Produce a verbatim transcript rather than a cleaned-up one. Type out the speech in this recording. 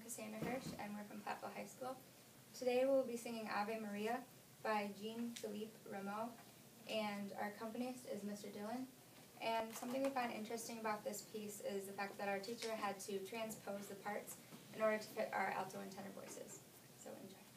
Cassandra Hirsch, and we're from Platteville High School. Today we'll be singing Ave Maria by Jean-Philippe Rameau, and our accompanist is Mister Dillon. And something we find interesting about this piece is the fact that our teacher had to transpose the parts in order to fit our alto and tenor voices. So enjoy.